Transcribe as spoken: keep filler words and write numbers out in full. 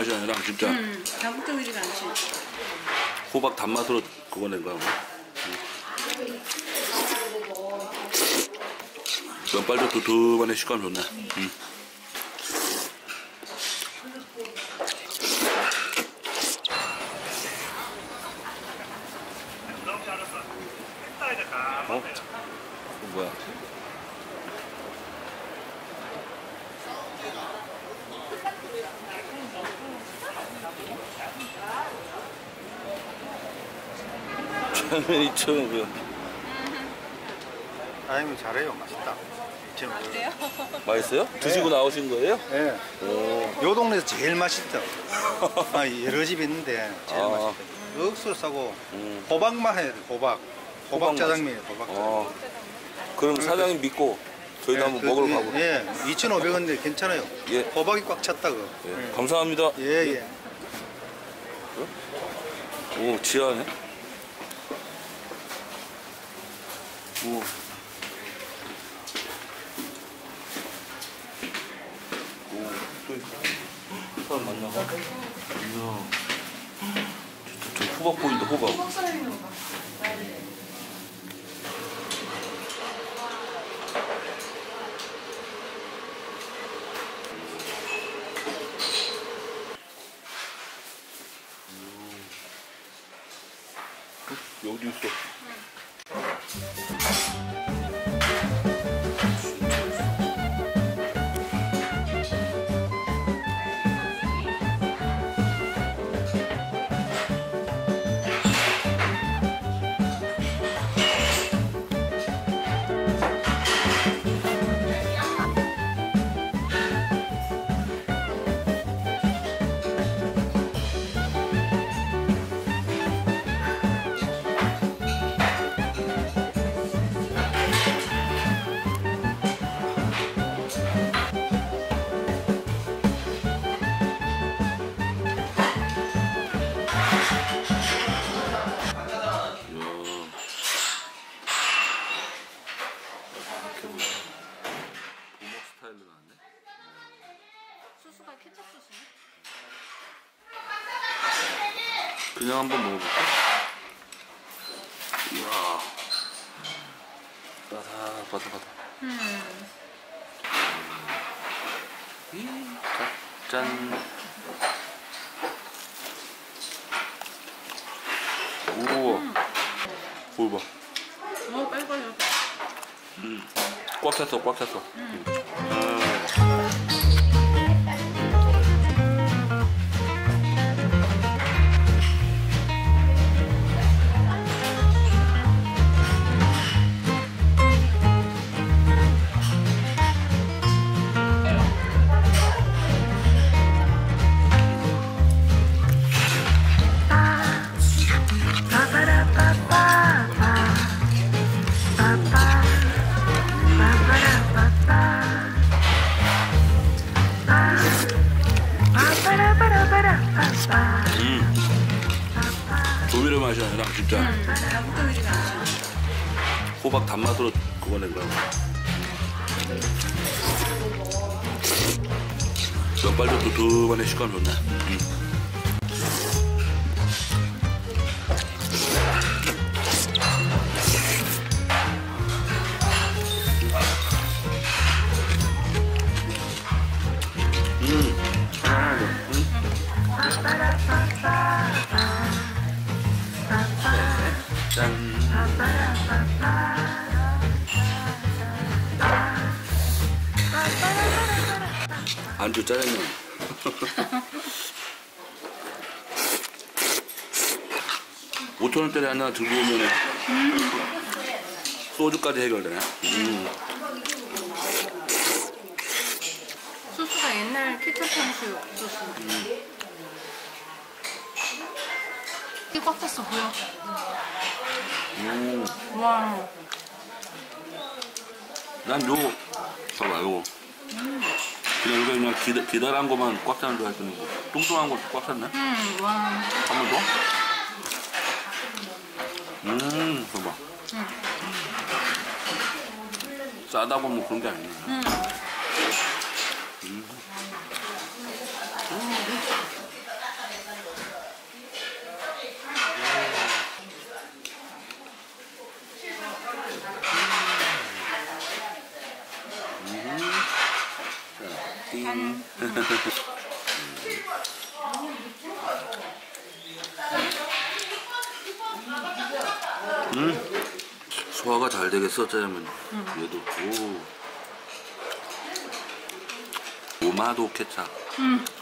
맛이 아니라 진짜 음, 자극적이지가 않지. 호박 단맛으로 그거 낸 거야. 음. 면발도 두툼하네. 식감 좋네. 음. 어? 이거 뭐야? 처음에 이천오백 원. 사장님 잘해요. 맛있다. 어때요? 맛있어요? 드시고 나오신 거예요? 네. 오. 요 동네에서 제일 맛있다. 아, 여러 집 있는데 제일 아. 맛있다. 억수로 싸고 음. 호박만 해야 돼. 호박. 호박 호박 짜장면이에요. 호박 짜장면. 어. 그럼 사장님 믿고 저희도 한번 그, 먹으러 가고. 예, 이천오백 원인데 괜찮아요. 예. 호박이 꽉 찼다고. 예. 예. 감사합니다. 예, 예. 오, 지하네. 오. 오, 또 있어. 사람 만나봐. 이야. 진짜 저 호박 보인다, 호박. 여기도 있어. 소스가 케첩 소스네? 그냥 한번 먹어볼까? 이야. 바삭, 바삭, 바삭. 음. 자, 짠. 우와. 음. 뭘 봐. 어, 빨리빨리. 음. 꽉 찼어, 꽉 찼어. 음. 음. 음. 조미료 맛이 아니라 진짜 음, 자극적이지가 않지. 호박 단맛으로 그거 낸 거야. 면발도 두툼하네. 식감 좋네. 음. 짠. 안주 짜장면. 오천 원짜리 하나 들고 오면 소주까지 해결되네. 음. 소스가 옛날 케첩 향수 소스. 음. 이게 꽉 찼어, 보여? 음. 와. 난 요, 봐봐, 요거. 그냥 이거 그냥 기다, 기다란 거만 꽉 차는 줄 알았더니 뚱뚱한 거 꽉 찼네. 음, 와. 한 번 더? 음, 봐봐. 음. 싸다 보면 그런 게 아니네. 음. 음. 음. 소화가 잘 되겠어, 짜장면. 음. 얘도 오. 오마도 케찹. 음.